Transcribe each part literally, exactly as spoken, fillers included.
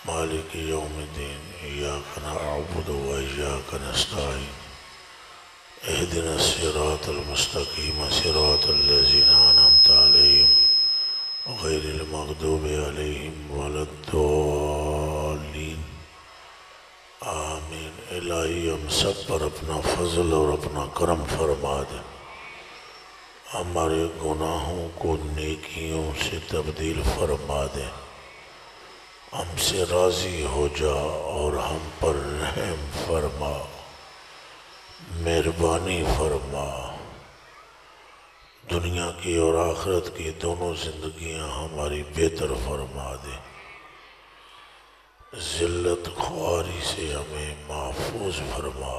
مالک یوم الدین ایاک نعبد و ایاک نستعین اہدنا الصراط المستقیم صراط الذین انعمت علیہم غیر المغضوب علیہم ولا الضالین آمین۔ الہی ہم سب پر اپنا فضل اور اپنا کرم فرما دے، ہمارے گناہوں کو نیکیوں سے تبدیل فرما دے، ہم سے راضی ہو جا اور ہم پر رحم فرما، مہربانی فرما۔ دنیا کی اور آخرت کی دونوں زندگیاں ہماری بہتر فرما دے، ذلت خواری سے ہمیں محفوظ فرما،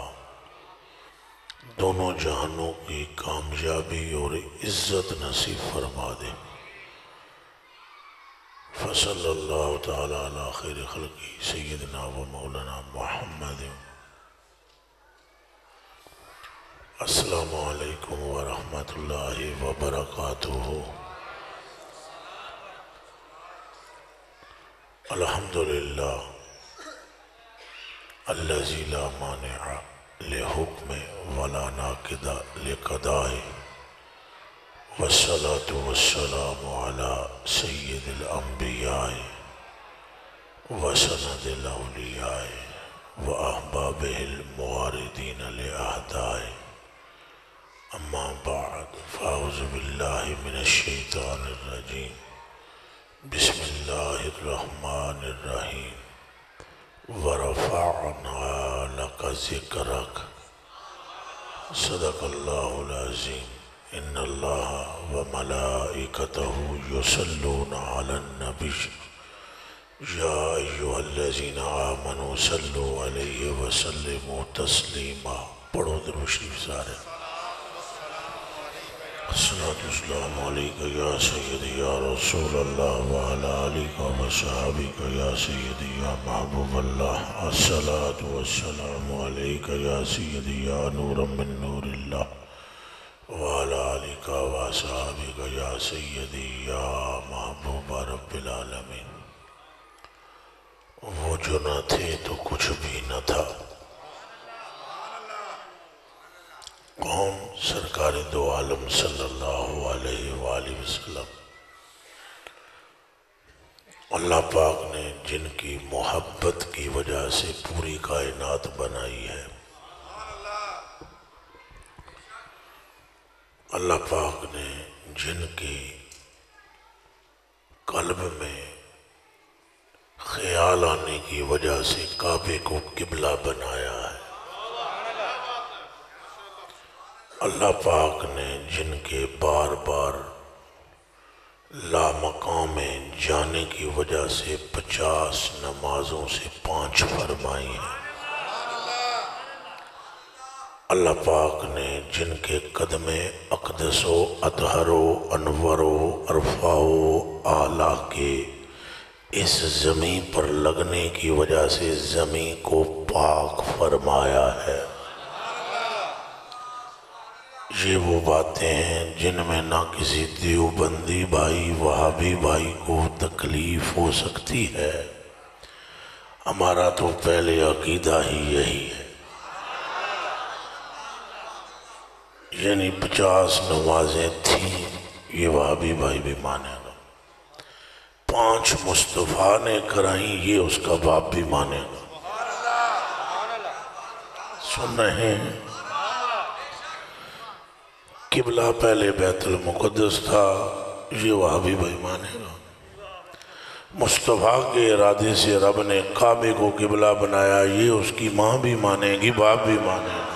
دونوں جہانوں کی کامیابی اور عزت نصیب فرما دے۔ فصلی اللہ تعالی علی خیر خلقی سیدنا و مولانا محمد۔ السلام علیکم ورحمۃ اللہ وبرکاتہ۔ الحمدللہ الذی لا مانع لحکم ولا ناقض لقضائہ، والصلاة والسلام على سید الانبیاء وسند الاولیاء واحبابہ المواردین لأعدائہ، اما بعد فاعوذ باللہ من الشیطان الرجیم، بسم اللہ الرحمن الرحیم۔ ورفعنا لک ذکرک، صدق اللہ العظیم۔ ان اللہ وملائکتہ یصلون علی النبی یا ایہا الذین آمنوا صلوا علیہ وسلموا تسلیما۔ پڑھو درود شریف سارے۔ الصلاۃ والسلام علیکہ یا سیدی یا رسول اللہ وعلی آلہ وصحبہ یا سیدی یا محبوب اللہ۔ الصلاۃ والسلام علیکہ یا سیدی یا نورا من نور اللہ وعلی آلہ وصحبہ یا سیدی یا محبوب رب العالمین۔ وہ جو نہ تھے تو کچھ بھی نہ تھا، قوم سرکار دو عالم صلی اللہ علیہ وآلہ وسلم، اللہ پاک نے جن کی محبت کی وجہ سے پوری کائنات بنائی ہے، اللہ پاک نے جن کی قلب میں خیال آنے کی وجہ سے کعبے کو قبلہ بنایا ہے، اللہ پاک نے جن کے بار بار لامقام میں جانے کی وجہ سے پچاس نمازوں سے پانچ فرمائی ہیں، اللہ پاک نے جن کے قدم اقدس و اطہر و انور و ارفع و اعلیٰ کے اس زمین پر لگنے کی وجہ سے زمین کو پاک فرمایا ہے۔ یہ وہ باتیں ہیں جن میں نہ کسی دیوبندی بھائی وہابی بھائی کو تکلیف ہو سکتی ہے، ہمارا تو پہلے عقیدہ ہی یہی ہے، یعنی پچاس نمازیں تھیں، یہ وہابی بھائی بھی مانے گا، پانچ مصطفیٰ نے کرائیں، یہ اس کا باپ بھی مانے گا۔ سن رہے ہیں؟ قبلہ پہلے بیت المقدس تھا، یہ وہابی بھائی مانے گا۔ مصطفیٰ کے ارادے سے رب نے کعبے کو قبلہ بنایا، یہ اس کی ماں بھی مانے گی، باپ بھی مانے گا۔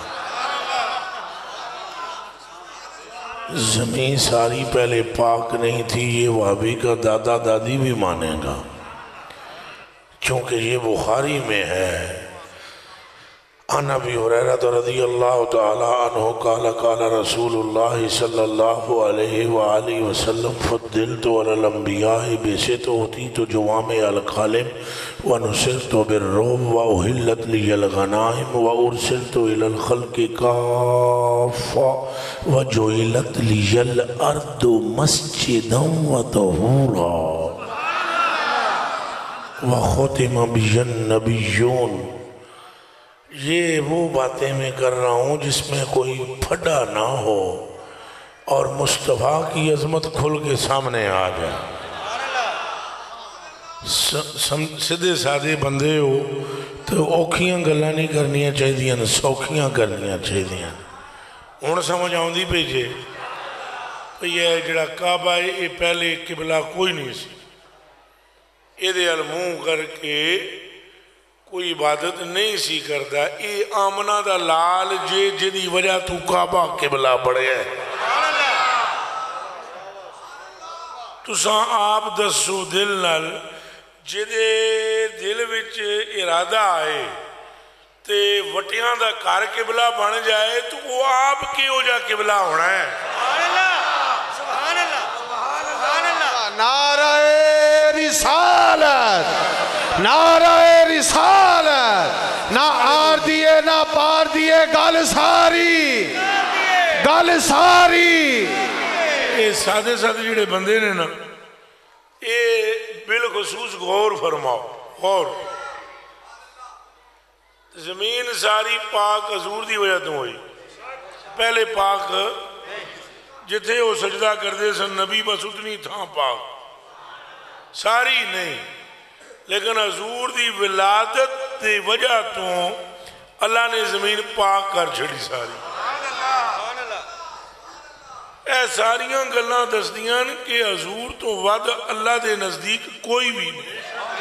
زمین ساری پہلے پاک نہیں تھی، یہ وہابی کا دادا دادی بھی مانے گا، چونکہ یہ بخاری میں ہے۔ عن ابی ہریرہ رضی اللہ تعالی عنہ قال قال رسول اللہ صلی اللہ علیہ وآلہ وسلم فضلت علی الانبیاء بعثت اعطیت جوامع الکلم ونصرت بالرعب واحلت لی الغنائم وارسلت الی الخلق کافہ وجعلت لی الارض مسجدا وطہورا۔ وختم بِهِ النَّبِيُّونَ، یہ وہ باتیں میں کر رہا ہوں جس میں کوئی پھڈا نہ ہو اور مصطفیٰ کی عظمت کھل کے سامنے آ جائے۔ سدھے سادے بندے ہو تو اوکھیاں گلاں نہیں کرنیاں چاہیے، سوکھیاں کرنیاں چاہیے۔ ہن سمجھ آؤندی پئی جے یہ جڑا کعبہ ہے یہ پہلے قبلہ کوئی نہیں سی، یہ دے منہ کر کے کوئی عبادت نہیں سی کرتا، یہ آمنہ دا لال جے جدی وجہ تو کعبہ قبلہ بڑھے ہے۔ تو ساں آپ دسو دل نال جدے دل وچ ارادہ آئے تے وٹیاں دا کار قبلہ بن جائے تو وہ آپ کی ہو جا قبلہ ہونا ہے۔ سبحان اللہ، سبحان اللہ، نعرہ رسالت، نعرہ رسالت، نہ آر دیے نہ پار دیے، گل ساری گل ساری۔ یہ سادے سادے جڑے بندے نے نا یہ بالخصوص غور فرماؤ، غور۔ زمین ساری پاک حضور دی وجہ تو ہوئی، پہلے پاک جتھے وہ سجدہ کردے سن نبی بس اتنی تھا پاک، ساری نہیں، لیکن حضور دی ولادت دی وجہ تو اللہ نے زمین پاک کر چھڑی ساری۔ اے ساریاں گلاں دسدیاں کہ حضور تو ود اللہ دے نزدیک کوئی بھی نہیں،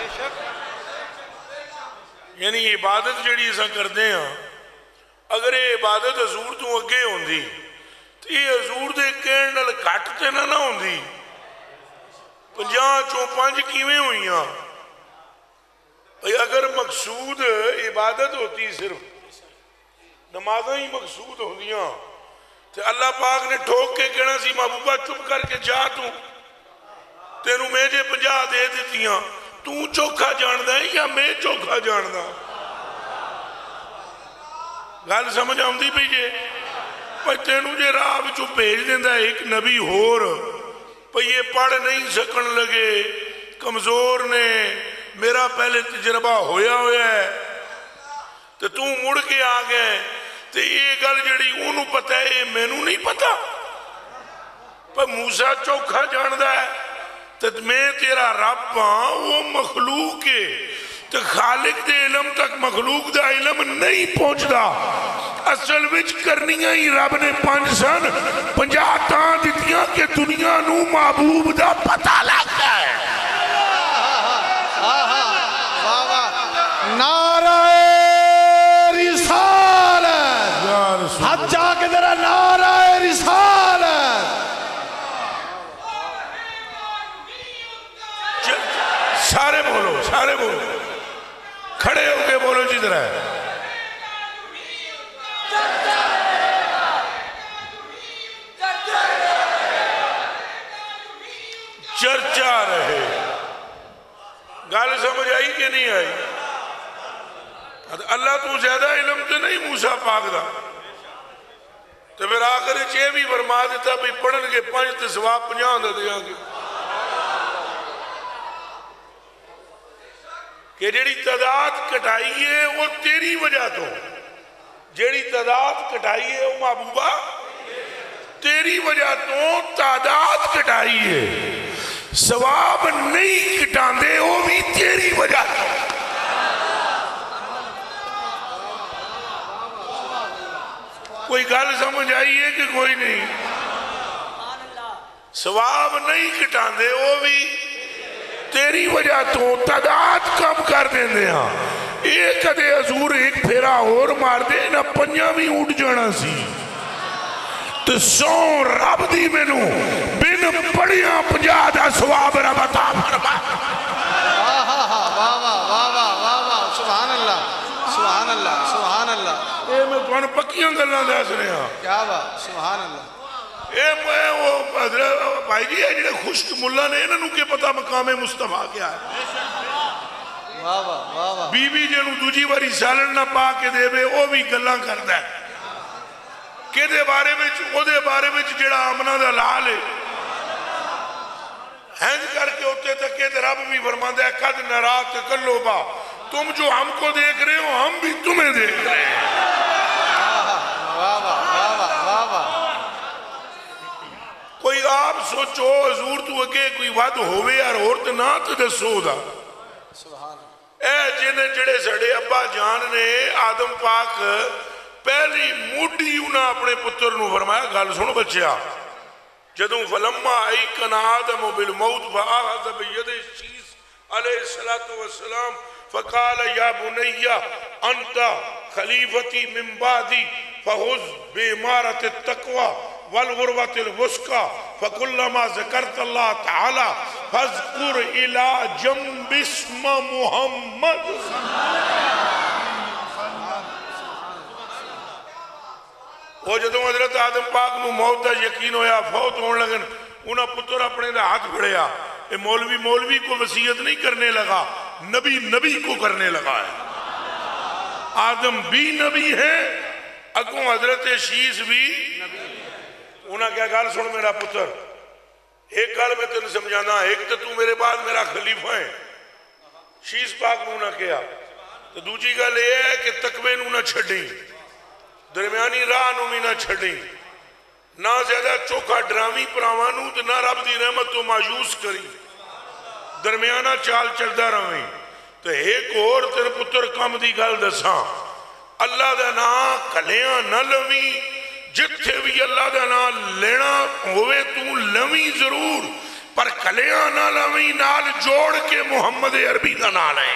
یعنی عبادت جڑی ایسا کردے ہیں اگر یہ عبادت حضور تو اگے ہوندی تو یہ حضور دے کہن نال گھٹ تے نہ نہ ہوندی، پنجاہ چوں پانچ کیویں ہوئیاں۔ اگر مقصود عبادت ہوتی صرف نمازاں ہی مقصود ہوندیاں تو اللہ پاک نے ٹھوک کے کہنا سی محبوبہ چپ کر کے جا تو تینوں میں جے پنجاہ دے دیتیاں، تو چوکھا جاندہ ہے یا میں چوکھا جاندہ؟ گل سمجھ آمدی پئی جے پر تینوں جے راہ وچوں بھیج دیندہ ہے ایک نبی ہور پر یہ پڑھ نہیں سکن لگے، کمزور نے، میرا پہلے تجربہ ہویا ہویا ہے تو تو مڑ کے آ گئے تو یہ گل جڑی انہوں پتہ ہے یہ میں نوں نہیں پتہ، پر موسیٰ چوکھا جاندہ ہے تو میں تیرا رب ہاں، وہ مخلوق ہے تو خالق دے علم تک مخلوق دا علم نہیں پہنچدا، اصل وچ کرنیاں ہی رب نے پانچ سن پنجاہ تاں دیتیاں کہ دنیا نو محبوب دا پتہ لگتا ہے۔ نعرہ رسالت، ہاتھ جا کے ذرا نعرہ رسالت۔ سارے بولو، سارے بولو، کھڑے ہو کے بولو جدھر ہے۔ چرچا رہے، گل سمجھ آئی کہ نہیں آئی؟ اللہ تو زیادہ علم تو نہیں موسیٰ پاک دا، تو پھر آخر چے بھی فرما دیتا بھی پڑھن کے پانچ تے سواب پنجاہ دے دیاں گے کہ جیڑی تعداد کٹائی ہے وہ تیری وجہ تو، جیڑی تعداد کٹائی ہے وہ محبوبہ تیری وجہ تو تعداد کٹائی ہے، سواب نہیں کٹاندے وہ بھی تیری وجہ تو۔ کوئی گل سمجھ آئی ہے کہ کوئی نہیں؟ سواب نہیں کٹاندے وہ بھی تیری وجہ تو، تعداد کم کر دیں دے ہاں، ایک کدے حضور ایک پھیرا اور مار دے نہ پنجا بھی اٹھ جانا سی تو سو رب دی میں نو بن پڑیاں پنجا دا سواب رب عطا فرما۔ سبحان اللہ، سبحان اللہ، سبحان اللہ۔ اے میں تمہیں پکیاں گلنا دے سنے ہاں، کیا بات، سبحان اللہ۔ اے میں وہ حضرت بھائی جی ہے جنہیں خشک ملہ نے انہوں کے پتا مقام مصطفیٰ کیا ہے، بی بی جنہوں دوجی باری سالن نہ پا کے دے بے وہ بھی گلنا کرتا ہے کہ دے بارے میں او دے بارے میں جڑا آمنہ دا لال ہے، ہینج کر کے ہوتے تکے تو رب بھی فرماتا ہے قد نرا تقلبا، تم جو ہم کو دیکھ رہے ہو ہم بھی تمہیں دیکھ رہے ہیں۔ واہ واہ واہ واہ واہ۔ کوئی آپ سوچو حضور تو اگے کوئی ود ہوئے اور عورت نہ تو دسو دا۔ اے جنہیں جڑے سڑے ابا جان نے آدم پاک پہلی موڈی انہاں اپنے پتر نو فرمایا گل سنو بچیا، جدوں فلما ایکن آدم بالموت فآخذ بید شیس علیہ السلام فقال یا بنی انت خلیفتی من بعدی فخذ بامارۃ التقوی والعروۃ الوثقی فکلما ذکرت اللہ تعالی فاذکر الی جنب اسم محمد۔ وہ جدوں حضرت آدم پاک نو موت دا یقین ہویا فوت ہون لگن، انہاں پتر اپنے دا ہاتھ پھڑیا، اے مولوی مولوی کو وصیت نہیں کرنے لگا، نبی نبی کو کرنے لگا ہے۔ آدم بھی نبی ہے، اگوں حضرت شیس بھی انہاں کیا گل سن میرا پتر، ایک گل میں تینوں سمجھانا، ایک تو تو میرے بعد میرا خلیفہ ہے، شیس پاک نو نہ کیا، تو دوجی گل یہ ہے کہ تقوی نو نہ چھڑیں، درمیانی راہ نو بھی نہ چھڑیں، نہ زیادہ چوکھا ڈرامی پراوانو تو نہ رب دی رحمت تو مایوس کریں، درمیانہ چال چلدا رہیں۔ تو ایک اور تیرے پتر کم دی گل دساں، اللہ دا نام کلیاں نہ لویں، جتھے بھی اللہ دا نام لینا ہوئے تو لویں ضرور، پر کلیاں نہ لویں، نال جوڑ کے محمد عربی دا نام لیں۔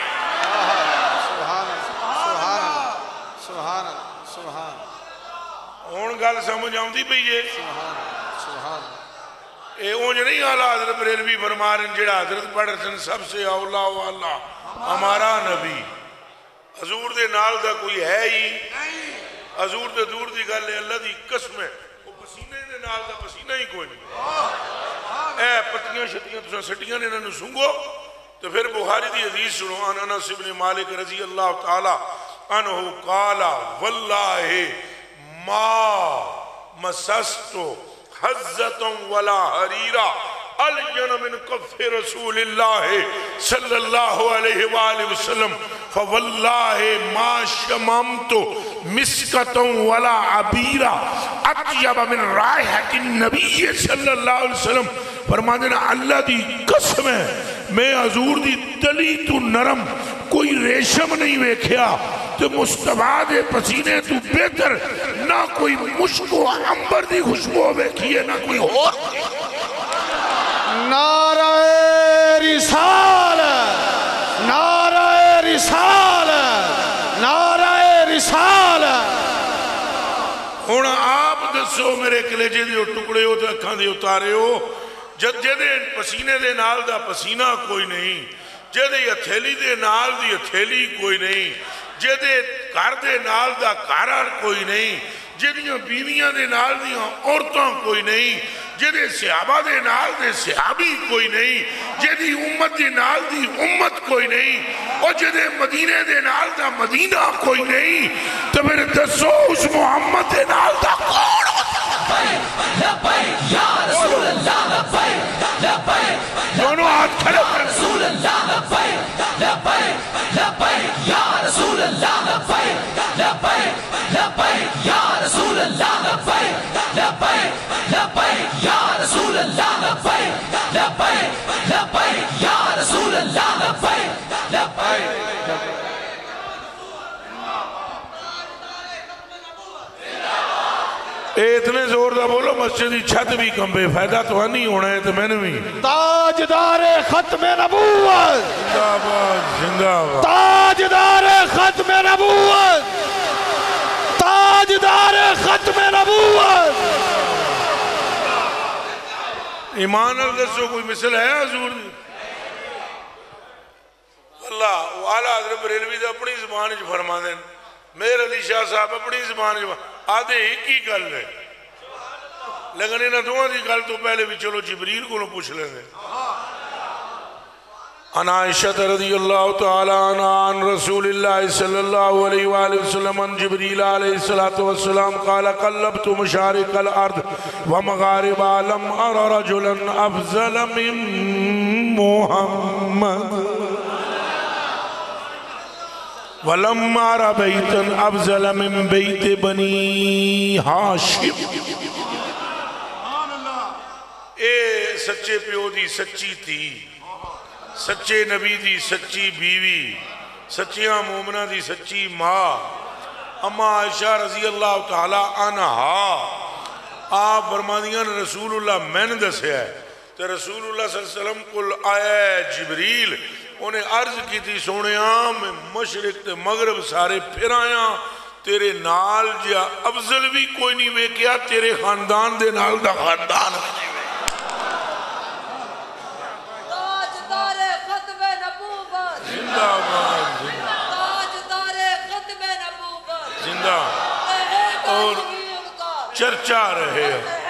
سبحان اللہ سبحان ہون گل سمجھ آؤں دی بھئی یہ سبحان اے اونج نہیں آلہ حضرت بریلوی فرما رہے ہیں جڑا حضرت پڑھ رہے ہیں سب سے اولا و اللہ ہمارا نبی، حضور دے نال دا کوئی ہے ہی، حضور دے دور دی گل ہے، اللہ دی قسم ہے، وہ پسینے دے نال دا پسینہ ہی کوئی نہیں۔ اے پتیاں شتیاں تساں سٹیاں نے انہوں سنگو تو پھر بخاری دی حدیث سنو، ان انس بن مالک رضی اللہ تعالی عنہ قال واللہ ما مسستو حزتا ولا حریرا الین من کف رسول اللہ صلی اللہ علیہ وآلہ وسلم فواللہ ما شممت مسکتا ولا عبیرا اطیب من رائحت النبی صلی اللہ علیہ وسلم۔ فرمانے نا اللہ دی قسم ہے میں حضور دی تلی تو نرم کوئی ریشم نہیں ویکھیا تو مصطفیٰ دے پسینے تو بہتر نہ کوئی مشک و عنبر دی خوشبو ویکھی ہے نہ کوئی اور۔ نعرہ رسالت، نعرہ رسالت، نعرہ رسالت۔ ہونا آپ دسو میرے کلیجے دے ٹکڑے ہو تو اکھاں دے اتارے ہو، جد جدے پسینے دے نال دا پسینہ کوئی نہیں، جدے ہتھیلی دے نال دی ہتھیلی کوئی نہیں، جدے گھر دے نال دا گھر کوئی نہیں، جدیاں بیویاں دے نال دیاں عورتاں کوئی نہیں، جدے صحابہ دے نال دے صحابی کوئی نہیں، جدی امت دے نال دی امت کوئی نہیں، اور جدے مدینہ دے نال دا مدینہ کوئی نہیں، تو پھر دسو اس محمد دے نال دا کون ہوتا ہے؟ لبیک یا رسول اللہ، لبیک لبیک دونوں ہاتھ کھڑے کر رسول اللہ، لبیک لبیک لبیک یا رسول اللہ، لبیک لبیک لبیک یا رسول اللہ، لبیک لبیک لبیک یا رسول اللہ، لبیک لبیک لبیک یا رسول اللہ، لبیک لبیک۔ اے اتنے زور دا بولو مسجد چھت بھی کمبے، فائدہ تو نہیں ہونا ہے تو میں نے بھی تاجدار ختم نبوت، زندہ آباد زندہ آباد، تاجدار ختم نبوت، تاجدار ختم نبوت۔ ایمان الدسو کوئی مثل ہے حضور دی؟ اللہ وہ اعلیٰ حضرت بریلوی دا اپنی زبان جو فرما دیں، میر علی شاہ صاحب اپنی زبان جو آدھے ایک ہی گل ہے، لیکن انہاں دونوں دی گل تو پہلے بھی چلو جبریل کو پوچھ لیں گے۔ عن عائشہ رضی اللہ تعالی عنہ عن رسول اللہ صلی اللہ علیہ وآلہ وسلم عن جبریل علیہ السلام قال قلبت مشارق الارض ومغاربها لم ارى رجلا افضل من محمد ولم ارى بیتا افضل من بیت بنی ہاشم۔ اے سچے پیو دی سچی تھی، سچے نبی دی سچی بیوی، سچیاں مومنہ دی سچی ماں اما عائشہ رضی اللہ تعالی عنہ آپ فرمادیاں رسول اللہ میں نے دسیا ہے تو رسول اللہ صلی اللہ علیہ وسلم کل آیا جبریل انہیں عرض کی تھی سونیاں میں مشرق تے مغرب سارے پھر آیا تیرے نال جا افضل بھی کوئی نہیں وے کیا تیرے خاندان دے نال دا خاندان اور چرچا رہے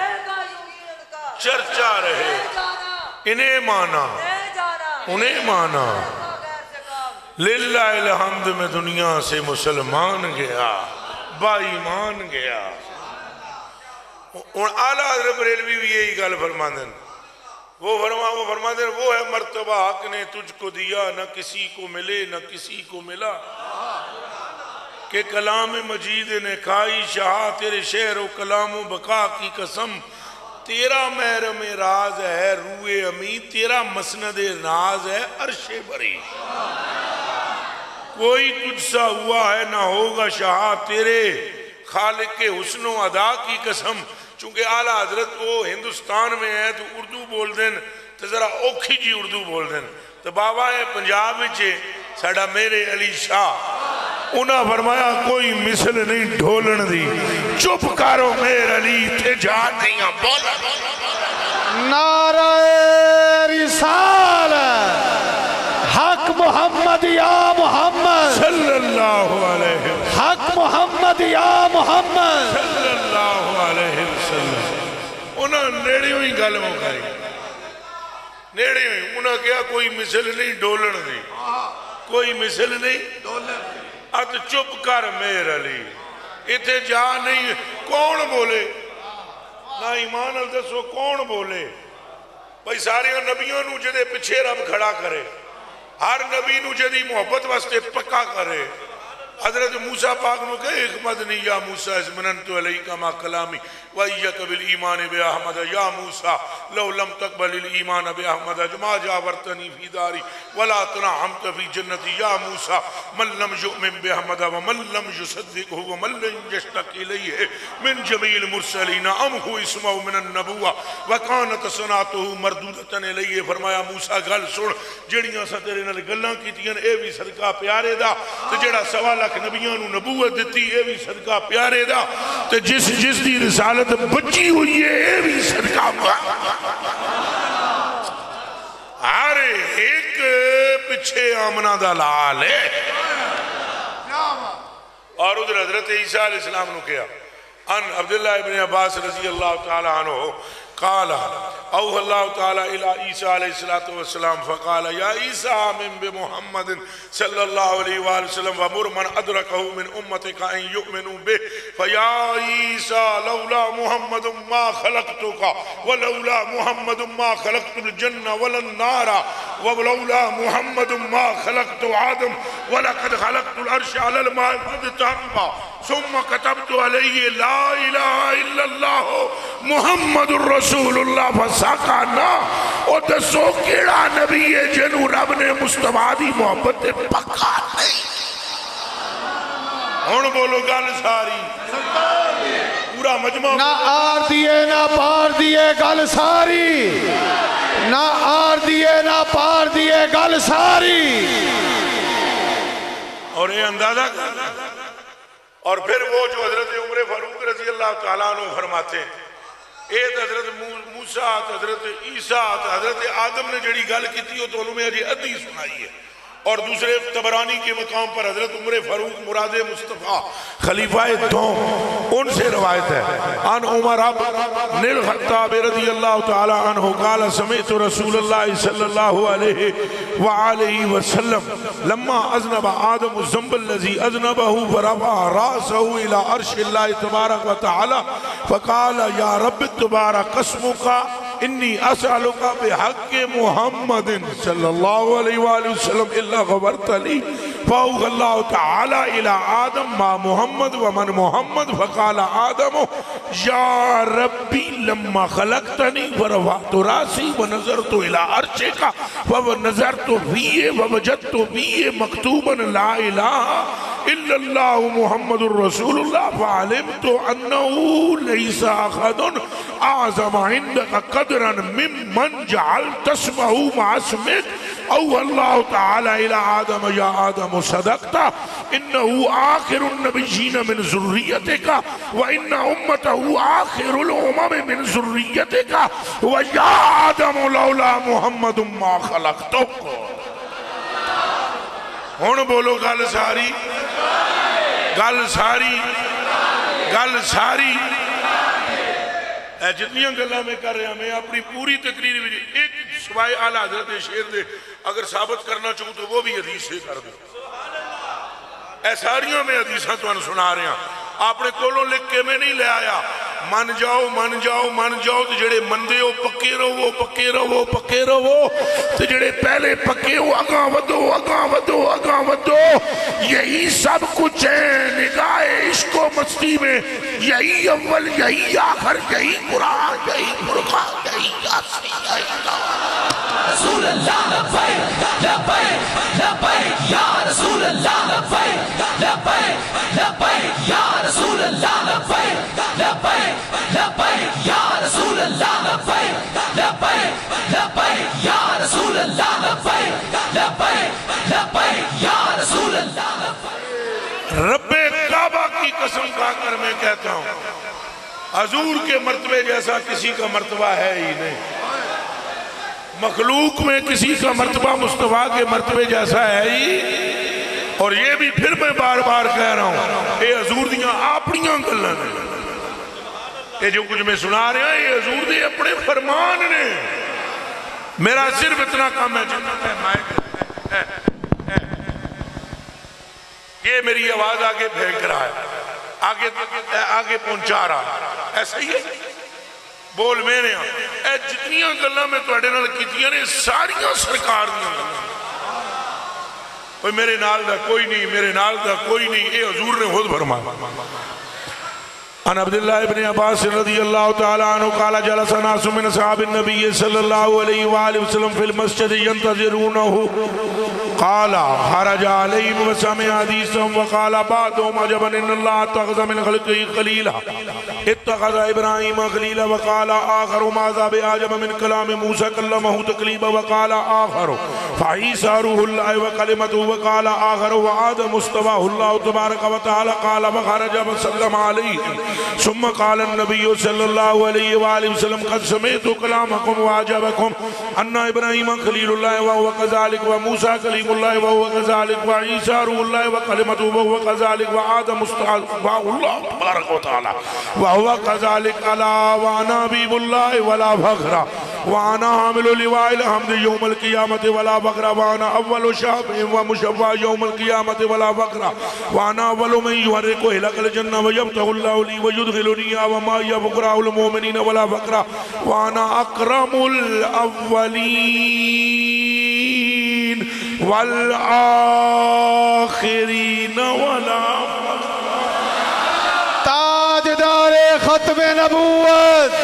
چرچا رہے انہیں مانا انہیں مانا للہ الحمد میں دنیا سے مسلمان گیا با ایمان گیا۔ اور اعلیٰ حضرت بریلوی بھی یہی گل فرماندن وہ فرما وہ فرماندن وہ ہے مرتبہ حق نے تجھ کو دیا نہ کسی کو ملے نہ کسی کو ملا کہ کلام مجید نے کھائی شاہ تیرے شعر و کلام و بقا کی قسم تیرا محرم راز ہے روئے امی تیرا مسند ناز ہے عرش بری کوئی تجھ سا ہوا ہے نہ ہوگا شاہ تیرے خالق کے حسن و ادا کی قسم۔ چونکہ اعلیٰ حضرت وہ ہندوستان میں ہے تو اردو بول دیں تو ذرا اوکھی جی اردو بول دیں تو بابا ہے پنجاب وچے ساڑا میرے علی شاہ انہاں فرمایا کوئی مثل نہیں ڈھولن دی چپ کارو میرے علی تھے جان نہیں بولا نعرہ رسالت حق محمد یا محمد صلی اللہ علیہ وسلم حق محمد یا محمد صلی اللہ علیہ وسلم انہاں نیڑی ہوئی گل مکائی نیڑی ہوئی انہاں کیا کوئی مثل نہیں ڈولن دی کوئی مثل نہیں ڈولن دی ات چپ کر میرے علی اتھے جا نہیں کون بولے نہ ایمان الدسو کون بولے بھائی سارے نبیوں نو جدے پچھے رب کھڑا کرے ہر نبی نو جدی محبت واسطے پکا کرے حضرت موسیٰ پاک نو کہ اخمدنی یا موسیٰ ازمننتو علیکہ ما کلامی وَإِيَّكَ بِالْإِيمَانِ بِأَحْمَدَ یا موسیٰ لو لم تقبل الإيمان بأحمد جما جاورتنی فی داری ولا تنعمت فی جنتی یا موسیٰ من لم يؤمن بأحمد ومن لم يصدقه ومن لم يشتق إليه من جميع المرسلین ام هو اسمه من النبوة وكانت صنعته مردودة إليه فرمایا موسیٰ گل سن جڑیاں سا تیرے نال گلاں کیتیاں اے بھی صدقہ پیارے دا تے جڑا سوا لاکھ نبیاں نو نبوت دیتی اے بھی صدقہ پیارے دا تے جس جس دی رسالت بچی ہوئی ہے اے بھی صدقہ ہر ایک پچھے آمنہ دا لال ہے اور ادھر حضرت عیسیٰ علیہ السلام نے کیا ان عبداللہ ابن عباس رضی اللہ تعالی عنہ قال اوہ اللہ تعالی الى عیسیٰ علیہ السلام فقال یا عیسیٰ آمن بمحمد صلی اللہ علیہ وآلہ وسلم ومر من ادرکہ من امتک ان یؤمنوا بے فیا عیسیٰ لولا محمد ما خلقتکا ولولا محمد ما خلقت الجنہ والنار ولولا محمد ما خلقت آدم ولقد خلقت العرش على الماء فاجتنبا ثم كتبت عليه لا اله الا الله محمد الرسول اللہ فساقانا او دسو کیڑا نبی ہے جنو رب نے مصطفیٰ دی محبت پکا نہیں ہون بولو گل ساری پورا مجمع نہ آر دیے نہ پار دیے گل ساری نہ آر دیے نہ پار دیے گل ساری اور یہ اندازہ کرنا اور پھر وہ جو حضرت عمر فاروق رضی اللہ تعالیٰ عنہ فرماتے ہیں ایت حضرت موسیٰ حضرت عیسیٰ حضرت آدم نے جڑی گل کی تھی وہ تو انہوں میں ادھی سنائی ہے اور دوسرے طبرانی کے مقام پر حضرت عمر فاروق مراد مصطفیٰ خلیفہ دوم ان سے روایت ہے ان عمر بن الخطاب رضی اللہ تعالی عنہ قال سمعت رسول اللہ صلی اللہ علیہ وآلہ وسلم لما اذنب آدم الذنب الذي اذنبه ورفع رأسه الى عرش اللہ تبارک وتعالی فقال یا رب تبارک اسمک انی اسألک بحق محمد صلی اللہ علیہ وآلہ وسلم اللہ غفرت لی فأوحى الله تعالى إلى آدم ما محمد ومن محمد فقال آدم يا ربي لما خلقتني ورفعت راسي ونظرت إلى عرشك ونظرت فيه ووجدت فيه مكتوبا لا إله إلا الله محمد رسول الله فعلمت أنه ليس أحد أعظم عندك قدرا ممن جعلت اسمه مع اسمك أو الله تعالى إلى آدم يا آدم صدقت إنه آخر النبيين من ذريتك وإن أمته آخر الأمم من ذريتك ويا آدم لولا محمد ما خلقتك ہون بولو گل ساری گل ساری گل ساری جتنی گلہ میں کر رہا میں اپنی پوری تقریر میں ایک سوائے اعلیٰ حضرت شیر دے اگر ثابت کرنا چاہوں تو وہ بھی حدیث سے کر دو اے ساریوں میں حدیثاں تو انہوں سنا رہے ہیں آپ نے کولوں لکھ کے میں نہیں لے آیا من جاؤ من جاؤ من جاؤ تو جڑے مندے ہو پکے رہو پکے رہو پکے رہو تو جڑے پہلے پکے ہو اگاں ودو اگاں ودو اگاں ودو یہی سب کچھ ہے نگاہ عشق و مستی میں یہی اول یہی آخر یہی قرآن یہی فرقان یہی یاسین یہی رسول اللہ لبیک لبیک لبیک یا رسول اللہ لبیک لبیک لبیک یا رسول اللہ لبیک لبیک لبیک یا رسول اللہ لبیک لبیک لبیک یا رسول اللہ لبیک لبیک لبیک یا رسول اللہ لبیک رب کعبہ کی قسم کھا کر میں کہتا ہوں حضور کے مرتبے جیسا کسی کا مرتبہ ہے ہی نہیں مخلوق میں کسی کا مرتبہ مصطفیٰ کے مرتبے جیسا ہے ہی اور یہ بھی پھر میں بار بار کہہ رہا ہوں اے حضور دیاں آپنیاں گلہ نے اے جو کچھ میں سنا رہا ہے یہ حضور دے اپنے فرمان نے میرا صرف اتنا کام ہے جنت ہے مائک یہ میری آواز آگے پھینک رہا ہے آگے آگے پہنچا رہا ہے ایسا ہی ہے بول میں نے اے جتنیاں گلہ میں تو اڈے نال کیتیاں نے ساریاں سرکار دیاں کوئی میرے نال دا کوئی نہیں میرے نال دا کوئی نہیں اے حضور نے خود فرمایا عن عبداللہ ابن عباس رضی اللہ تعالی عنہ قال جلس ناس من اصحاب النبی صلی اللہ علیہ وآلہ وسلم فی المسجد ينتظرونه قال خرج عليهم وسمع حديثهم وقال بعضهم عجبا ان الله اتخذ من خلقه خليلا اتخذ ابراهيم خليلا وقال آخر ماذا بأعجب من كلام موسى كلمه تكليما وقال آخر فعيسى روح الله وكلمته وقال آخر وآدم اصطفاه الله تبارك وتعالى قال وخرج وسلم عليه ثم قال النبي صلى الله عليه وآله وسلم قد سمعت كلامكم وعجبكم أن إبراهيم خليل الله وهو كذلك وموسى كليم الله وهو كذلك وعيسى روح الله وكلمته وهو كذلك وآدم اصطفاه الله تبارك وتعالى وهو كذلك ألا وأنا حبيب الله ولا فخر وأنا عامل لواء الحمد يوم القيامة ولا فخر وأنا أول شافع ومشفع يوم القيامة ولا فخر وأنا أول من يحرك إلى الجنة ويفتح الله لي ويدخلني وما يفقر المؤمنين ولا فخر وأنا أكرم الأولين والآخرين ولا تاجدار ختم نبوت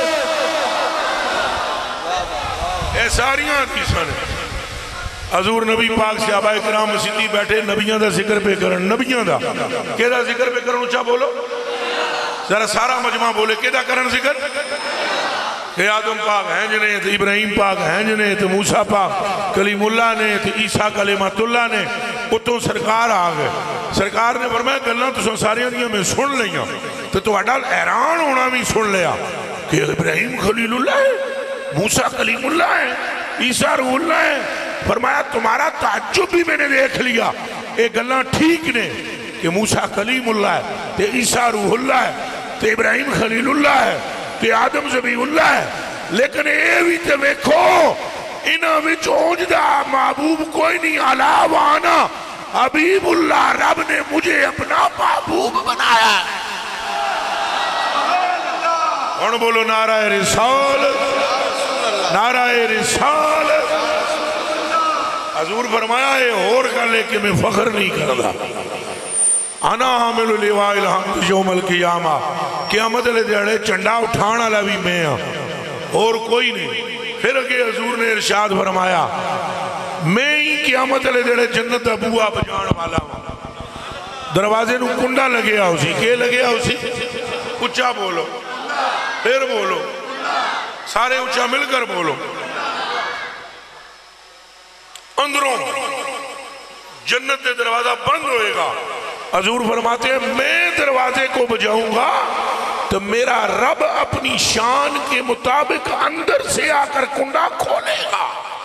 اے ساریاں حدیثاں نے حضور نبی پاک صحابہ کرام مسیدی بیٹھے نبیاں دا ذکر پہ کرن نبیاں دا کہ دا ذکر پہ کرن اچھا بولو ذرا سارا مجمع بولے کہ دا کرن ذکر کہ آدم پاک ہیں جنے تو ابراہیم پاک ہیں جنے تو موسیٰ پاک کلیم اللہ نے تو عیسیٰ کلمت اللہ نے اتوں سرکار آگئے سرکار نے فرمایا گلنا تو ساریاں دیاں میں سن لیاں تو تو اڈال ایران ہونا بھی سن لیا کہ ابراہیم خلیل اللہ ہے موسیٰ کلیم اللہ ہے عیسیٰ روح اللہ ہے فرمایا تمہارا تعجب بھی میں نے دیکھ لیا، ایک گلاں ٹھیک نے کہ موسیٰ کلیم اللہ ہے، تے عیسیٰ روح اللہ ہے، تے ابراہیم خلیل اللہ ہے، تے آدم زبی اللہ ہے، لیکن اے بھی تے ویکھو انہاں وچ اونجدہ محبوب کوئی نہیں، علا وانا حبیب اللہ، رب نے مجھے اپنا محبوب بنایا ہے۔ اور بولو نعرہ رسالت، نعرہ رسالت۔ حضور فرمایا ہے اور کا لے کے میں فخر نہیں کردا، انا حامل لواء الحمد یوم القیامہ، قیامت لے دیڑے چنڈا اٹھانا والا بھی میں ہاں اور کوئی نہیں۔ پھر کہ حضور نے ارشاد فرمایا میں ہی قیامت لے دیڑے جنت ابوا بجان والا ہوں۔ دروازے نو کنڈا لگیا اسی، کہ لگیا اسی؟ اچھا بولو، پھر بولو، سارے اچھا مل کر بولو۔ اندروں جنت دروازہ بند ہوئے گا، حضور فرماتے ہیں میں دروازے کو بجاؤں گا تو میرا رب اپنی شان کے مطابق اندر سے آ کر کنڈا کھولے گا،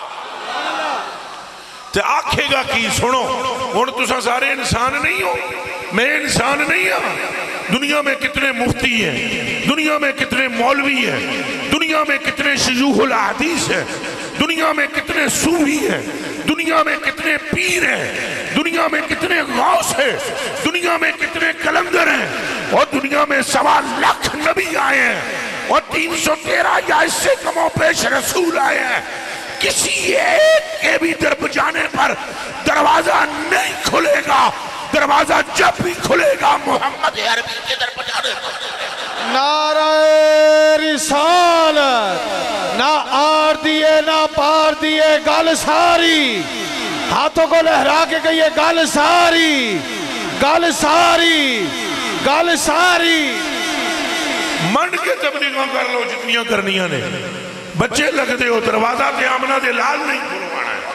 تو آکھے گا کی سنو ہن تساں سارے انسان نہیں ہو، میں انسان نہیں ہوں۔ دنیا میں کتنے مفتی ہیں، دنیا میں کتنے مولوی ہیں، دنیا میں کتنے شیوخ الحدیث ہیں، دنیا میں کتنے صوفی ہیں، دنیا میں کتنے پیر ہیں، دنیا میں کتنے غوث ہیں، دنیا میں کتنے کلندر ہیں، اور دنیا میں سوا لاکھ نبی آئے ہیں اور تین سو تیرہ یا اس سے کموں پیش رسول آئے ہیں، کسی ایک کے بھی در بجانے پر دروازہ نہیں کھلے گا، دروازہ جب بھی کھلے گا محمد عربی کے در بجانے پر۔ نعرہ رسالت، نہ آر دیے نہ پار دیے، گل ساری، ہاتھوں کو لہرا کے کہیے گل ساری، گل ساری، گل ساری۔ منڈ کے تبلیغاں کر لو جتنیاں کرنیاں نے، بچے لگ دے ہو، دروازہ تے آمنہ دے لال نہیں کھلوانا ہے۔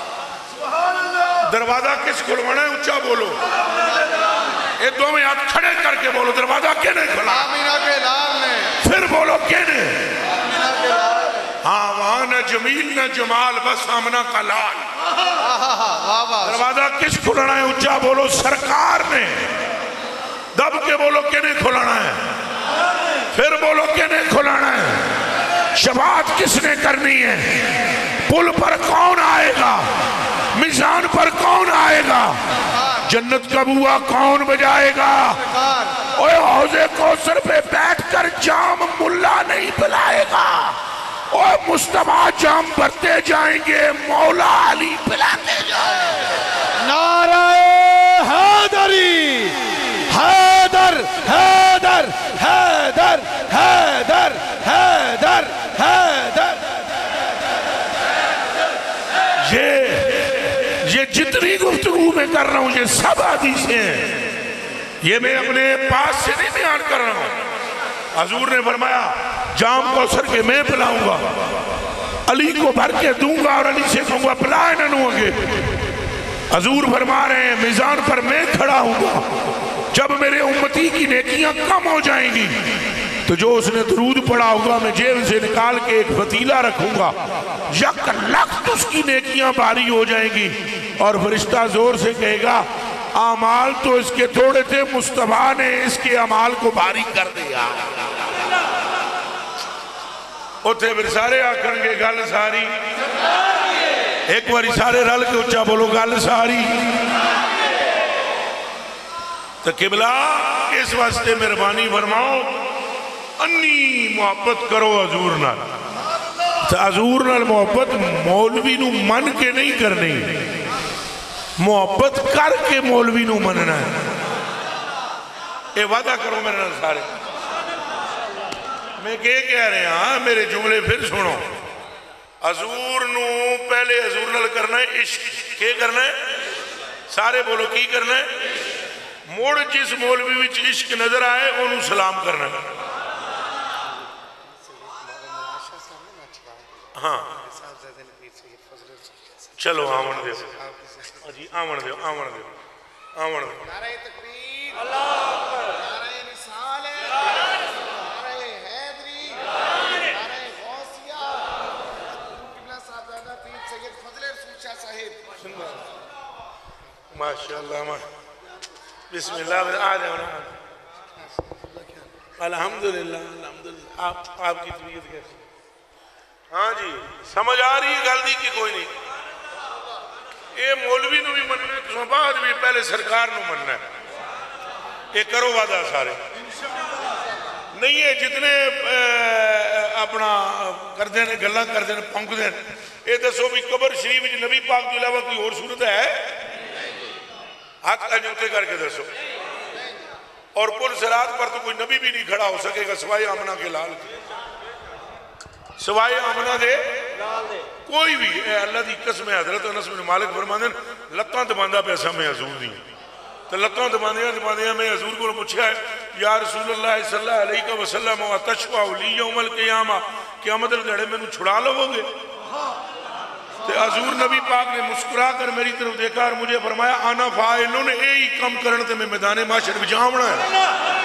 دروازہ کس کھلوانا ہے؟ اچھا بولو، ایک دو میں ہاتھ کھڑے کر کے بولو دروازہ کیا نہیں کھلا؟ آمینہ کے لال نے۔ پھر بولو کیا نہیں؟ آمینہ کے لال۔ ہاں وہاں نہ جمیل نہ جمال، بس آمنہ کا لال۔ دروازہ کس کھلانا ہے؟ اچھا بولو سرکار نے۔ دب کے بولو کیا نہیں کھلانا ہے؟ پھر بولو کیا نہیں کھلانا ہے؟ شفاعت کس نے کرنی ہے؟ پل پر کون آئے گا؟ میزان پر کون آئے گا؟ جنت کا بوا کون بجائے گا؟ اوہ حوض کوثر پہ بیٹھ کر جام ملا نہیں پلائے گا، اوہ مصطفیٰ جام بھرتے جائیں گے، مولا علی پلاتے جائیں گے۔ نعرہ حیدری، حیدر حیدر حیدر حیدر حیدر حیدر۔ یہ یہ جتنی گفتگو میں کر رہا ہوں یہ سب حدیثیں ہیں، یہ میں اپنے پاس سے نہیں بیان کر رہا ہوں۔ حضور نے فرمایا جام کوثر کے میں پلاؤں گا، علی کو بھر کے دوں گا اور علی سے کہوں گا پلائے نہ نو گے۔ حضور فرما رہے ہیں میزان پر میں کھڑا ہوں گا، جب میرے امتی کی نیکیاں کم ہو جائیں گی تو جو اس نے درود پڑھا ہوگا میں جیب سے نکال کے ایک فتیلہ رکھوں گا، یک لخت اس کی نیکیاں بھاری ہو جائیں گی، اور فرشتہ زور سے کہے گا اعمال تو اس کے تھوڑے تھے، مصطفیٰ نے اس کے اعمال کو بھاری کر دیا۔ اتھے پھر سارے آکھن گے گل ساری، ایک باری سارے رل کے اچھا بولو گل ساری۔ تو قبلہ اس واسطے مہربانی فرماؤ انی محبت کرو حضور نال، تو حضور نال محبت مولوی نو من کے نہیں کرنی، محبت کر کے مولوی نو مننا ہے۔ اے وعدہ کرو میرے نال سارے، میں کہہ کہہ رہے ہیں میرے جملے پھر سنو۔ حضور نو پہلے حضور نال کرنا ہے عشق، کیا کرنا ہے؟ سارے بولو کی کرنا ہے؟ موڑ جس مولوی وچ عشق نظر آئے انہوں سلام کرنا ہے۔ ہاں چلو آمن دیو جی، آمن دیو آمن دیو آمن دیو۔ نعرہ تکبیر، نعرہ رسالت، نعرہ حیدری، نعرہ غوثیہ، قبلہ صاحبزادہ پیر سید فضل رسول شاہ صاحب ماشاءاللہ بسم اللہ آدھے الحمدللہ الحمدللہ آپ آپ کی طبیعت کیسی؟ ہاں جی سمجھ آ رہی ہے گل دی کہ کوئی نہیں؟ یہ مولوی نو بھی مننا ہے تو بعد بھی پہلے سرکار نو مننا ہے. یہ کرو وعدہ سارے نہیں ہے جتنے اپنا کردے نے گلہ کردے نے پونک دے یہ دسو بھی قبر شریف جو نبی پاک کے علاوہ کوئی اور صورت ہے ہاتھ انجوتے کر کے دسو. اور پل صراط پر تو کوئی نبی بھی نہیں کھڑا ہو سکے گا سوائے آمنہ کے لال کے سوائے آمنہ دے کوئی بھی اے اللہ دی قسم حضرت انس بن مالک فرماندے لتاں دباندہ پیسہ میں حضور دی تو لتاں دباندیاں دباندیاں میں حضور کو پوچھا ہے یا رسول اللہ صلی اللہ علیہ وسلم و تشفع لی یوم القیامہ قیامت لڑے میں نو چھڑا لو گے تو حضور نبی پاک نے مسکرا کر میری طرف دیکھا اور مجھے فرمایا آنا فائلوں نے اے ہی کم کرنے تے میں میدان معاشر بجاونا ہے.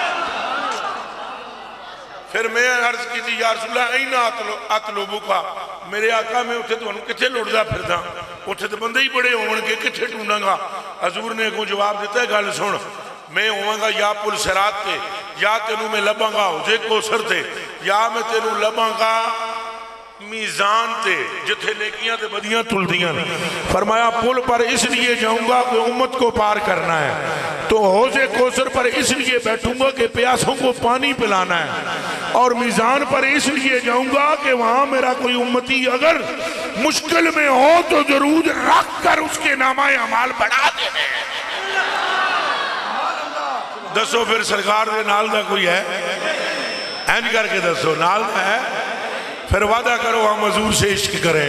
پھر میں عرض کی تھی یا رسول اللہ اینہ اطلبو کا میرے آقا میں اتھے تو انہوں کتھے لڑ دا پھر دا اتھے تو بندے ہی بڑے ہون کے کتھے ٹونڈا گا. حضور نے کو جواب دیتا ہے گال سن میں ہوں گا یا پل صراط تے یا تینوں میں لباں گا حوضے کوثر تے یا میں تینوں لباں گا میزان تے جتھے نیکیاں تے بدیاں تل دیاں. فرمایا پل پر اس لیے جاؤں گا کہ امت کو پار کرنا ہے تو حوض کوثر پر اس لیے بیٹھوں گا کہ پیاسوں کو پانی پلانا ہے اور میزان پر اس لیے جاؤں گا کہ وہاں میرا کوئی امتی اگر مشکل میں ہو تو ضرور رکھ کر اس کے نامہ اعمال بڑھا دینے. دسو پھر سرکار دے نال دا کوئی ہے اینج کر کے دسو نال دا ہے پھر وعدہ کرو ہم حضور سے عشق کریں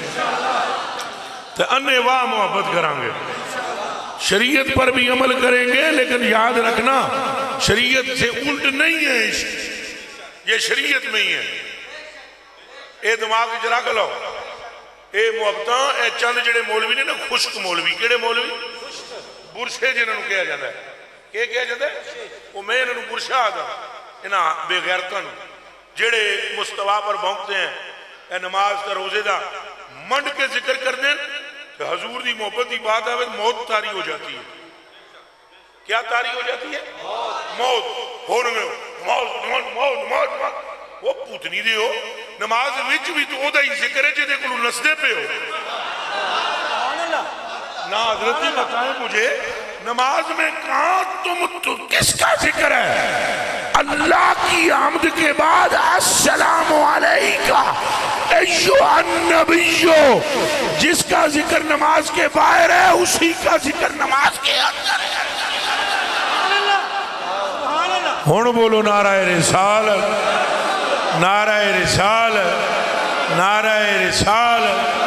تو انے واہ محبت کریں گے شریعت پر بھی عمل کریں گے لیکن یاد رکھنا شریعت سے الٹ نہیں ہے عشق یہ شریعت میں ہی ہے. اے دماغ جرا کے لو اے محبتاں اے چند جڑے مولوی نے نا خشک مولوی کیڑے مولوی برشے جنہوں کہا جاتا ہے کہ کہا جاتا ہے وہ میں انہوں برشا آدھا انہاں بے غیرتن جڑے مستوى پر بھونکتے ہیں اے نماز کا روزے دا منڈ کے ذکر کر دیں کہ حضور دی محبت دی بات آوے موت تاری ہو جاتی ہے. کیا تاری ہو جاتی ہے؟ موت ہو رہے ہو موت موت موت موت موت وہ پوتنی دے ہو نماز وچ بھی تو او دا ہی ذکر ہے جدے کلو نسدے پہ ہو نا حضرت جی بتائیں مجھے نماز میں کہاں تم تو کس کا ذکر ہے؟ اللہ کی حمد کے بعد السلام علیکہ ایوہ النبیو جس کا ذکر نماز کے باہر ہے اسی کا ذکر نماز کے اندر ہے. ہون بولو نعرہ رسالت نعرہ رسالت نعرہ رسالت.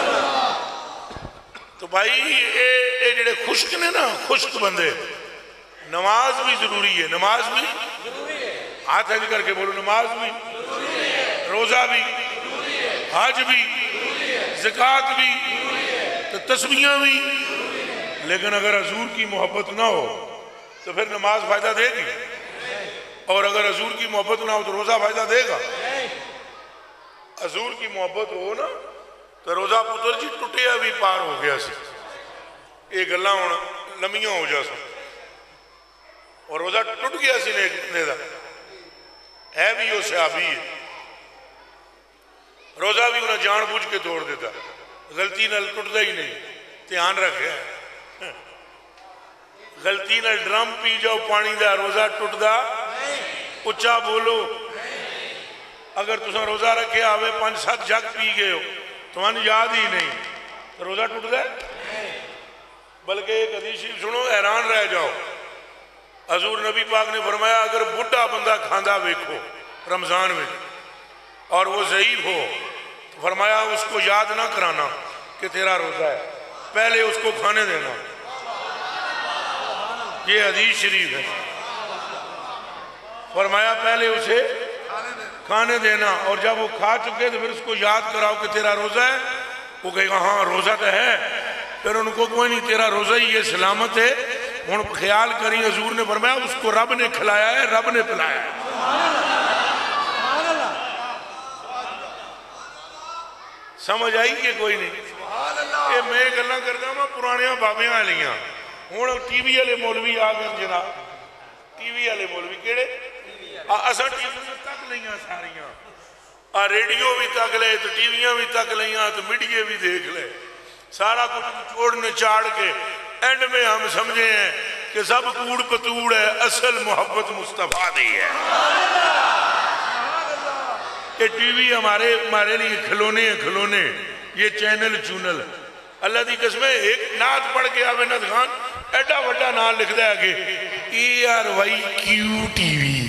تو بھائی اے جڑے خشک نے نا خشک بندے نماز بھی ضروری ہے نماز بھی ہاتھ ہج کر کے بولو نماز بھی روزہ بھی حج بھی زکوٰۃ بھی تسبیحاں بھی لیکن اگر حضور کی محبت نہ ہو تو پھر نماز فائدہ دے گی اور اگر حضور کی محبت نہ ہو تو روزہ فائدہ دے گا. حضور کی محبت ہو نا تو روزہ پتر جی ٹوٹیا بھی پار ہو گیا سی یہ گلاں ہونا لمیاں ہو جا سن اور روزہ ٹوٹ گیا سی نے دا ہے بھی وہ صحابی ہے روزہ بھی انہیں جان بوجھ کے توڑ دیتا غلطی نہ ٹوٹتا ہی نہیں دھیان رکھے غلطی نہ ڈرم پی جاؤ پانی دا روزہ ٹوٹدا اچھا بولو اگر تساں روزہ رکھے آوے پانچ سات جگ پی گئے ہو تمہیں یاد ہی نہیں تو روزہ ٹوٹدا ہے بلکہ ایک حدیث سنو حیران رہ جاؤ. حضور نبی پاک نے فرمایا اگر بڑھا بندہ کھاندہ ویکھو رمضان میں اور وہ ضعیف ہو تو فرمایا اس کو یاد نہ کرانا کہ تیرا روزہ ہے پہلے اس کو کھانے دینا. یہ حدیث شریف ہے فرمایا پہلے اسے کھانے دینا اور جب وہ کھا چکے تو پھر اس کو یاد کراؤ کہ تیرا روزہ ہے وہ کہے گا ہاں روزہ تو ہے پھر ان کو کوئی نہیں تیرا روزہ ہی یہ سلامت ہے. ہن خیال کریں حضور نے فرمایا اس کو رب نے کھلایا ہے رب نے پلایا ہے. سمجھ آئی کہ کوئی نہیں یہ میں گلاں کردا ہاں پرانیاں بابیاں والیاں ہن ٹی وی والے مولوی آ گئے جناب ٹی وی والے مولوی کیڑے اساں ٹی وی تک لئیاں ساریاں آ ریڈیو بھی تک لے تو ٹی ویاں بھی تک لئیاں تو میڈیا بھی دیکھ لے سارا کچھ چھوڑ نچاڑ کے اینڈ میں ہم سمجھے ہیں کہ سب کوڑ پتوڑ ہے اصل محبت مصطفیٰ دی ہے یہ ٹی وی ہمارے ہمارے لیے کھلونے ہیں کھلونے یہ چینل چونل اللہ دی قسمیں ایک نعت پڑھ کے آوے نعت خان ایڈا وڈا نام لکھ دے آگے E R Y Q T V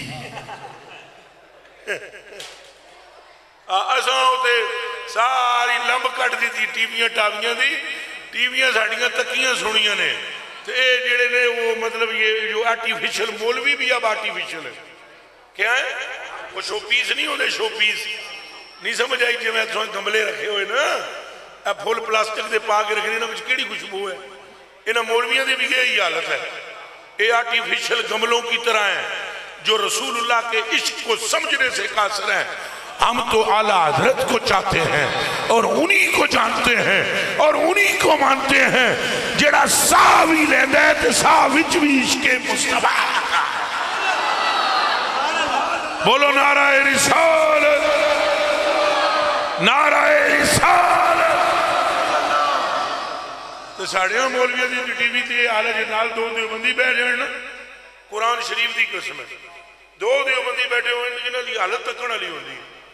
اساں ہوتے ساری لمب کٹ دی تھی ٹی ویاں ٹاویاں دی ٹی ویاں ساڑیاں تکیاں سنیاں نے تو اے جڑے نے وہ مطلب یہ جو آرٹیفیشل مولوی بھی اب آرٹیفیشل ہے کیا ہے وہ شو پیس نہیں ہوتے شو پیس نہیں سمجھ آئی جو میں گملے رکھے ہوئے نا اب پھول پلاسٹک دے پا کے رکھنے نا مجھ کیڑی خوشبو ہے انہاں مولویاں دے بھی یہی حالت ہے اے آرٹیفیشل گملوں کی طرح ہیں جو رسول اللہ کے عشق کو سمجھنے سے قاصر ہیں ہم تو اعلیٰ حضرت کو چاہتے ہیں اور انہی کو جانتے ہیں اور انہی کو مانتے ہیں جڑا ساوی لیندہ ہے تو ساوچ بھی عشق مصطفیٰ بولو نعرہ رسالت نعرہ رسالت تو ساڑھیاں مولویہ دی ٹی وی تے آلہ جنال دو دیوبندی بیٹھ جائیں نا قرآن شریف دی قسم ہے دو دیوبندی بیٹھے ہوئے لیکن علی حالت تکڑ علی ہوندی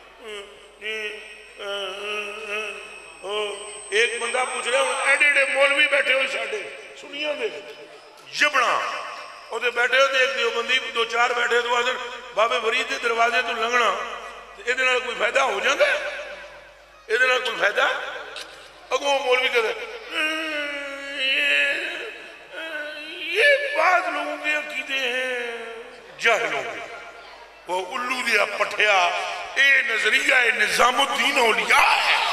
ایک بندہ پوچھ رہے ہیں ایڈے ایڈے مولوی بیٹھے ہوئے ساڑھے سنیاں دے جبنا اور دے بیٹھے ہوئے ایک دیوبندی دو چار بیٹھے تو آدھر بابے فرید دے دروازے تو لنگنا ایدھے نال کوئی فائدہ ہو جاندے ایدھے نال کوئی فائدہ اگو مولوی کہتے یہ بعض لوگوں کے عقیدے ہیں جاہلوں کے وہ الو دیا پٹھیا اے نظریہ اے نظام الدین اولیاء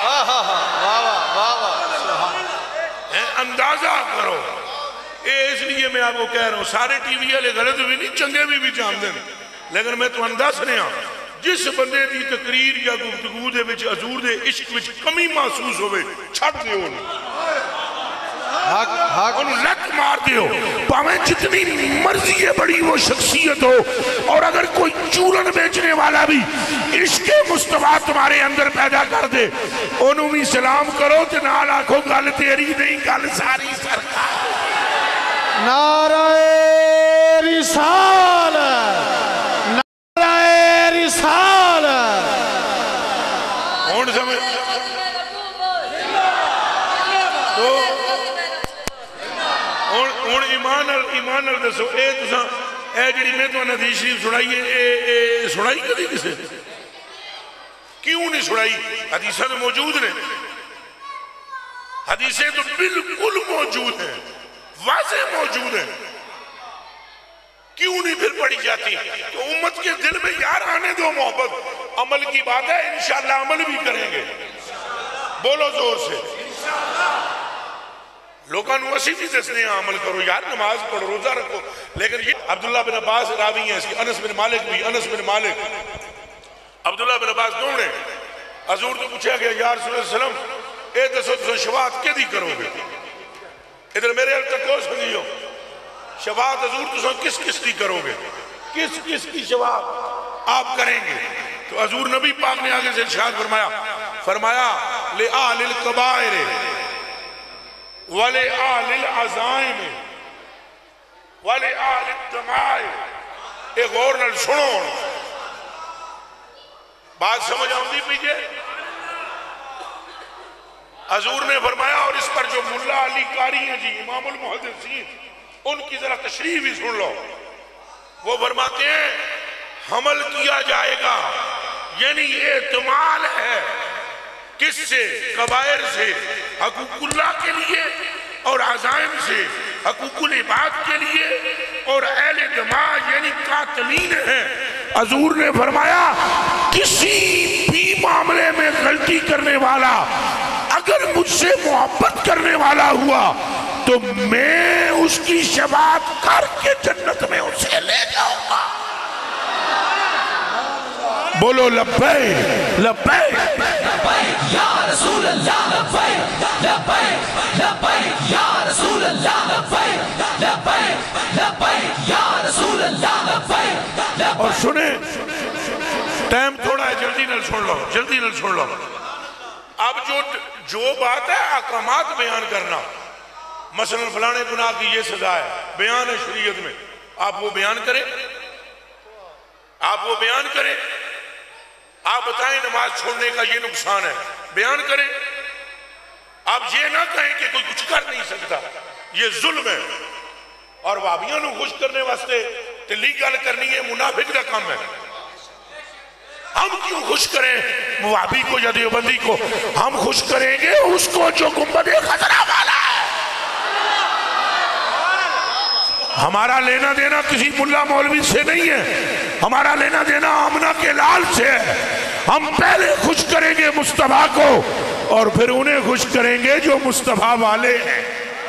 ہے اندازہ کرو اے اس لیے میں آپ کو کہہ رہا ہوں سارے ٹی وی والے غلط بھی نہیں چنگے بھی بھی جان دیں لیکن میں تو انداز رہا جس بندے دی تقریر یا گفتگو دے وچ حضور دے عشق وچ کمی محسوس ہوئے چھٹ دے انہوں انہوں لک مار دے ہو پاویں جتنی مرضی ہے بڑی وہ شخصیت ہو اور اگر کوئی چورن بیچنے والا بھی عشق مصطفیٰ تمہارے اندر پیدا کر دے انہوں بھی سلام کرو تو نال آنکھوں گل تیری نہیں گل ساری سرکار نعرہ رسالت نعرہ رسالت کون سمجھ ہون ایمان ایمان دسو اے تساں اے جڑی میں تو حدیث شریف سنائیے اے اے سنائی کدی کسے کیوں نہیں سنائی حدیثیں تو موجود ہیں حدیثیں تو بالکل موجود ہیں واضح موجود ہیں کیوں نہیں پھر پڑھی جاتی تو امت کے دل میں یار آنے دو محبت عمل کی بات ہے انشاءاللہ عمل بھی کریں گے بولو زور سے لوگاں نو اسی بھی دسنے عمل کرو یار نماز پڑھو روزہ رکھو لیکن یہ عبداللہ بن عباس راوی ہیں اس کی انس بن مالک بھی انس بن مالک عبداللہ بن عباس کون ہے حضور تو پوچھا گیا یا رسول اللہ علیہ وسلم اے دسو تو شفاعت کیا دی کرو گے ادھر میرے حل تک کوئی سنیو شفاعت حضور تو کس کس دی کرو گے کس کس کی شفاعت آپ کریں گے تو حضور نبی پاک نے آگے سے ارشاد فرمایا فرمایا لے آل القبائر وَلِعَالِ الْعَزَائِمِ وَلِعَالِ الدَّمَائِ ایک اور نل سنو بات سمجھ آؤں دی پیجھے حضور نے فرمایا اور اس پر جو ملا علی قاری ہیں جی امام المحدثین ان کی ذرا تشریح بھی سن لو وہ فرماتے ہیں حمل کیا جائے گا یعنی احتمال ہے کس سے قبائر سے حقوق اللہ کے لیے اور عزائم سے حقوق العباد کے لیے اور اہل دماء یعنی قاتلین ہیں حضور نے فرمایا کسی بھی معاملے میں غلطی کرنے والا اگر مجھ سے محبت کرنے والا ہوا تو میں اس کی شفاعت کر کے جنت میں اسے لے جاؤں گا بولو لبیک لبیک لبیک یا رسول اللہ لبیک لبیک لبیک یا رسول اللہ لبیک لبیک لبیک یا رسول اللہ لبیک اور سنیں ٹائم تھوڑا ہے، جلدی نل سن لو جلدی نل سن لو اب جو جو بات ہے احکامات بیان کرنا، مثلا فلانے گناہ کی یہ سزا ہے، بیان ہے شریعت میں، آپ وہ بیان کریں آپ وہ بیان کریں آپ بتائیں نماز چھوڑنے کا یہ نقصان ہے، بیان کریں آپ یہ نہ کہیں کہ کوئی کچھ کر نہیں سکتا، یہ ظلم ہے اور وابیاں نو خوش کرنے واسطے تلی گل کرنی ہے، منافق کا کام ہے۔ ہم کیوں خوش کریں وابی کو یا دیوبندی کو؟ ہم خوش کریں گے اس کو جو گنبد خضرا والا ہے۔ ہمارا لینا دینا کسی ملا مولوی سے نہیں ہے، ہمارا لینا دینا آمنہ کے لال سے ہے۔ ہم پہلے خوش کریں گے مصطفیٰ کو اور پھر انہیں خوش کریں گے جو مصطفیٰ والے ہیں۔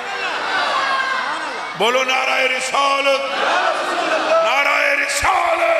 بولو نعرہ رسالت، نعرہ رسالت۔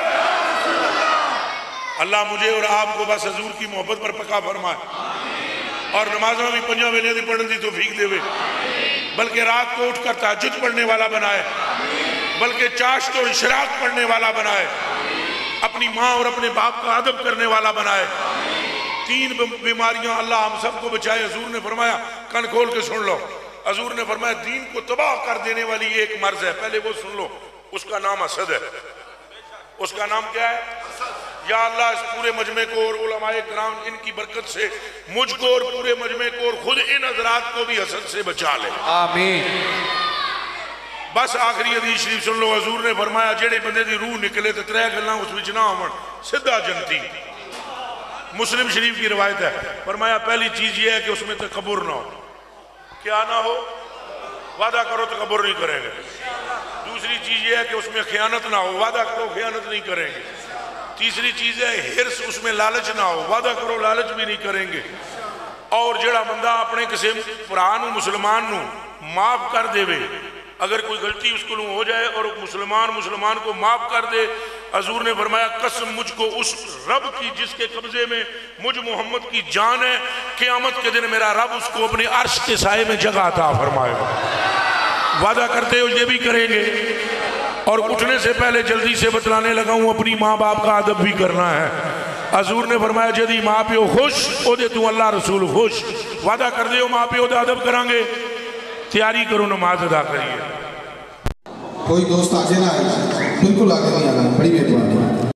اللہ مجھے اور آپ کو بس حضور کی محبت پر پکا فرمائے اور نمازوں بھی پنجہ ویلے دی پڑھن دی توفیق دے، بلکہ رات کو اٹھ کر تہجد پڑھنے والا بنائے، بلکہ چاشت اور اشراق پڑھنے والا بنائے، اپنی ماں اور اپنے باپ کا ادب کرنے والا بنائے۔ تین بیماریاں اللہ ہم سب کو بچائے۔ حضور نے فرمایا، کن کھول کے سن لو، حضور نے فرمایا دین کو تباہ کر دینے والی ایک مرض ہے، پہلے وہ سن لو، اس کا نام حسد ہے۔ اس کا نام کیا ہے؟ یا اللہ اس پورے مجمع کو اور علماء کرام ان کی برکت سے مجھ کو اور پورے مجمع کو اور خود ان حضرات کو بھی حسد سے بچا لے، آمین۔ بس آخری حدیث شریف سن لو۔ حضور نے فرمایا جیڑے بندے دی روح نکلے تو ترے گلاں اس وچ نہ ہون، سدھا جنتی۔ مسلم شریف کی روایت ہے، فرمایا پہلی چیز یہ ہے کہ اس میں تکبر نہ ہو۔ کیا نہ ہو؟ وعدہ کرو تکبر نہیں کریں گے۔ دوسری چیز یہ ہے کہ اس میں خیانت نہ ہو، وعدہ کرو خیانت نہیں کریں گے۔ تیسری چیز ہے حرص، اس میں لالچ نہ ہو، وعدہ کرو لالچ بھی نہیں کریں گے۔ اور جڑا بندہ اپنے کسی پرانو مسلمان نو معاف کر دے وے، اگر کوئی غلطی اس کو ہو جائے اور مسلمان مسلمان کو معاف کر دے، حضور نے فرمایا قسم مجھ کو اس رب کی جس کے قبضے میں مجھ محمد کی جان ہے، قیامت کے دن میرا رب اس کو اپنے عرش کے سائے میں جگہ عطا فرمائے گا۔ وعدہ کرتے ہو یہ بھی کریں گے۔ اور اٹھنے سے پہلے جلدی سے بتلانے لگا ہوں اپنی ماں باپ کا ادب بھی کرنا ہے۔ حضور نے فرمایا جدی ماں پیو خوش او دے تو اللہ رسول خوش۔ وعدہ کر دے ہو ماں پیو دا ادب کریں گے، تیاری کرو نماز ادا کریے۔ کوئی دوست آگے نہ آئے، بالکل آگے نہیں آنا، بڑی بہترین۔